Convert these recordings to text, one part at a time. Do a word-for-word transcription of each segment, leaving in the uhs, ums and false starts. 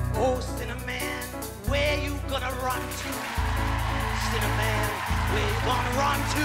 Oh, Sinnerman, where you gonna run to? Sinnerman, where you gonna run to?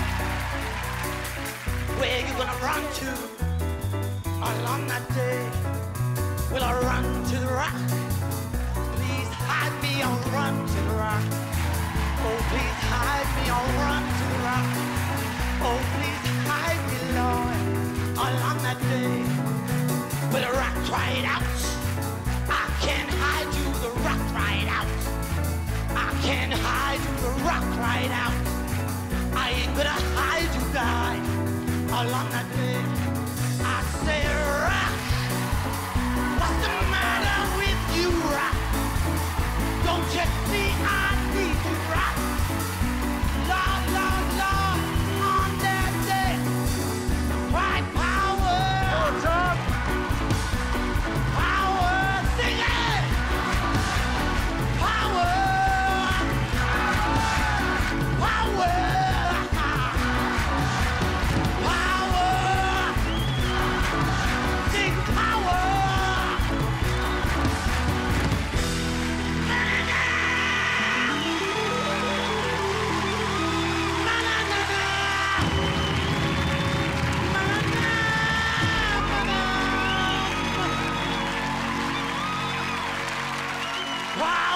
Where you gonna run to? Along that day, will I run to the rock? Please hide me, I'll run to the rock. Oh, please hide me, I'll run to the rock. Oh, please hide me, Lord, along that day. Will the rock cried out? I can't hide you, the rock cried out. I can't hide you, the rock cried out. I ain't gonna hide you, guy, along that day. I say, rock, what's the matter with you, rock? Don't you see I need you, rock? Lord, Lord, Lord, on that day, white power, power, sing it, power, power, power, sing power. Wow!